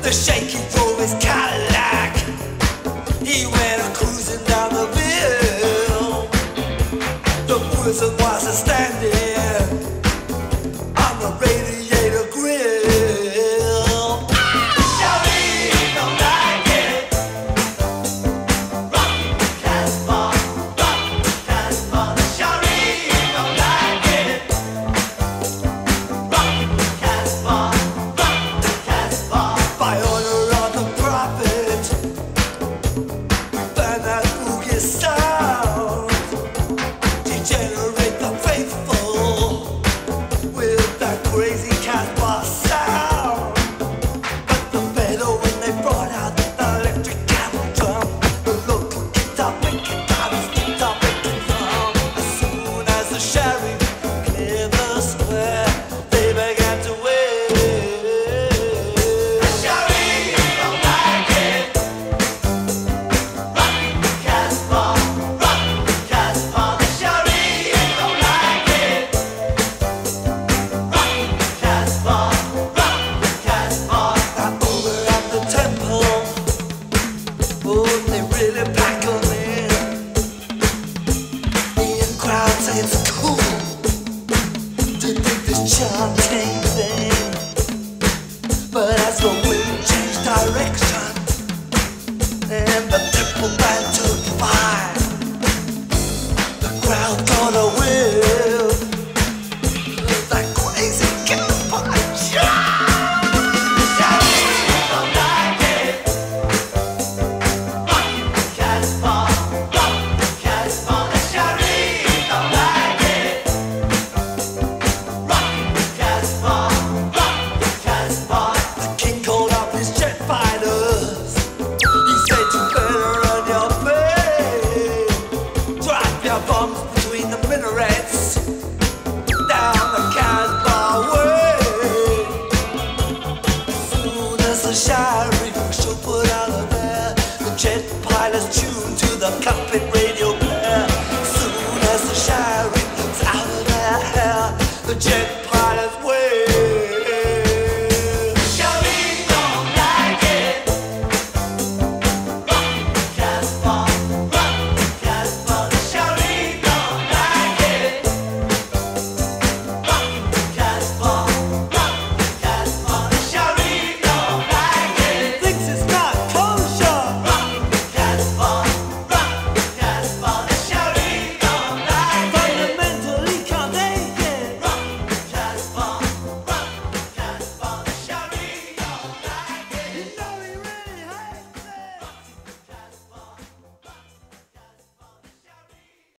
The shaky drove his Cadillac. He went cruising down the hill. The wizard was standing on the radiator grill. Shawty don't like it. Rock Casbah, rock Casbah. Shawty don't like it. Rock Casbah, rock Casbah. By order of the prophet, we find that boogie sound. Degenerate the faithful with that crazy Casbah sound. But the fatal when they brought out the electric camel drum, the local guitar picking drums, guitar picking drum. As soon as the sheriff cleared the square, they began to wave. The sheriff don't like it. Rock Casbah, rock Casbah. The sheriff don't like it. Rock Casbah, rock Casbah. Now over at the temple, oh, they really pack 'em in. The in crowd say it's cool to dig this chanting thing. But as the wind changed direction and the temple band took fire, the crowd got a whiff of that crazy Casbah. Shawty don't like it. Rock Casbah, rock Casbah. The shawty don't like it. Rock Casbah, rock Casbah. The king called up his jet fighters. He said you better run your face. Drop your bombs between the minarets down the Casbah way. As soon as the sheriff should put out of there, the jet pilots tuned to the cockpit radio player. As soon as the sheriff was out of their hair, the jet